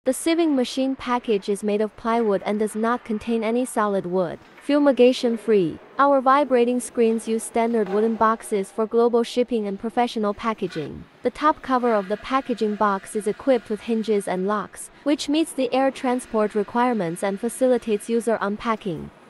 The sieving machine package is made of plywood and does not contain any solid wood. Fumigation free. Our vibrating screens use standard wooden boxes for global shipping and professional packaging. The top cover of the packaging box is equipped with hinges and locks, which meets the air transport requirements and facilitates user unpacking.